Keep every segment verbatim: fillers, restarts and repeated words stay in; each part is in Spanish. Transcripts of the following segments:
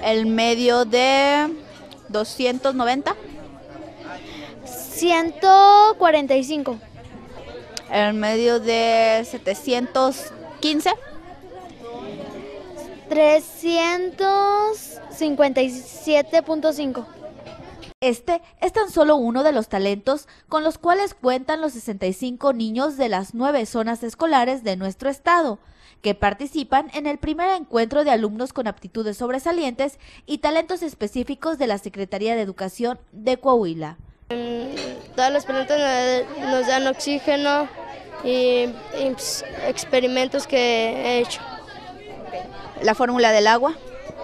El medio de doscientos noventa. ciento cuarenta y cinco. El medio de setecientos quince. trescientos cincuenta y siete punto cinco. Este es tan solo uno de los talentos con los cuales cuentan los sesenta y cinco niños de las nueve zonas escolares de nuestro estado, que participan en el primer encuentro de alumnos con aptitudes sobresalientes y talentos específicos de la Secretaría de Educación de Coahuila. Todas las plantas nos dan oxígeno y, y experimentos que he hecho. La fórmula del agua.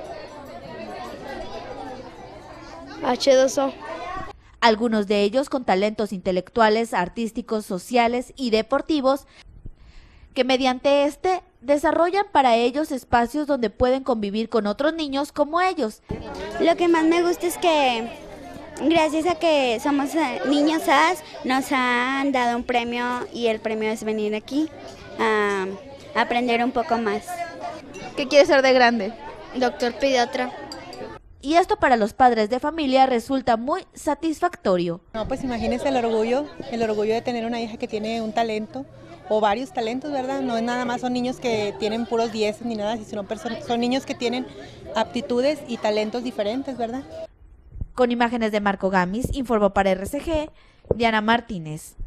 hache dos o. Algunos de ellos con talentos intelectuales, artísticos, sociales y deportivos, que mediante este desarrollan para ellos espacios donde pueden convivir con otros niños como ellos. Lo que más me gusta es que gracias a que somos niños A S, nos han dado un premio y el premio es venir aquí a aprender un poco más. ¿Qué quieres ser de grande? Doctor pediatra. Y esto para los padres de familia resulta muy satisfactorio. No, pues imagínense el orgullo, el orgullo de tener una hija que tiene un talento o varios talentos, ¿verdad? No es nada más son niños que tienen puros dieces ni nada, sino son niños que tienen aptitudes y talentos diferentes, ¿verdad? Con imágenes de Marco Gamis, informó para R C G, Diana Martínez.